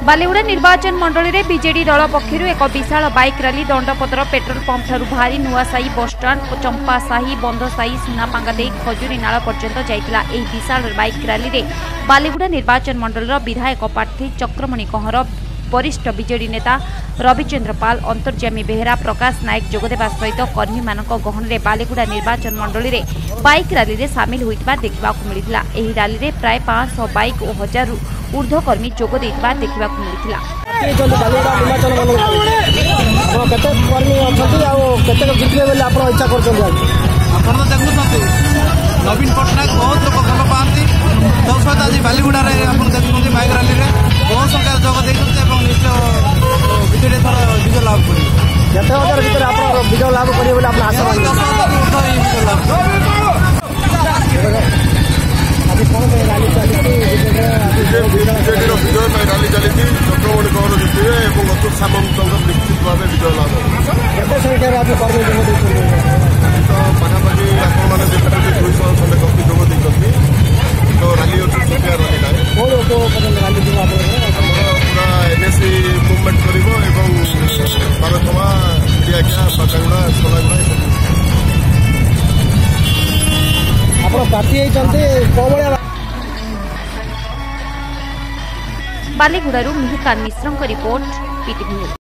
बालीगुड़ा निर्वाचन मंडल में बीजेडी दल पक्षर एक विशाल बाइक रैली दंडपत्र पेट्रोल पंप ठारू बाहरी नुआसाही बसस्टाण्ड चंपासाही बंधसाही सुनापांगा दे खजुरी नाला पर्यंत जाइतिला। एही विशाल बाइक रैली रे बालीगुड़ा निर्वाचन मंडल विधायक प्रार्थी चक्रमणि कहर वरिष्ठ बीजेडी नेता रविचंद्र पाल अंतर्जामी बेहेरा प्रकाश नायक जोगदेवा सहित कर्मी मानक गहन में बालीगुड़ा निर्वाचन मंडल में बाइक रैली रे सामिल होइतबा देखिबाकु मिलिथिला। एही रैली रे प्राय 500 बाइक और 1000 रु ऊर्ध्व कर्मी जोग देइतबा देखिबाकु मिलिथिला। नवीन पट्टनायक बहुत लोग भल पाती सहित आज बालीगुड़ा देखते बाइक रैली में बहुत संख्या जोग देते निश्चय विजय विजय लाभ कर विजय लाभ करेंगे 10,000 रैली चली चक्रमणि कौर जितने अतुल सामंत निश्चित भाव विजय लाभ पाखापाखि आपने देखते 200 खंडे कपी जोग देते तो रैली अच्छी पूरा एनएससी मुवमेंट कर भारतमा India Pakaguda Solaguda Baliguda Mihikant Mishra report PTV.